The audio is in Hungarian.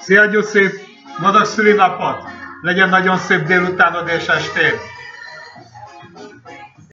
Szia Gyuszi! Boldog szülinapot! Legyen nagyon szép délutánod és estéd!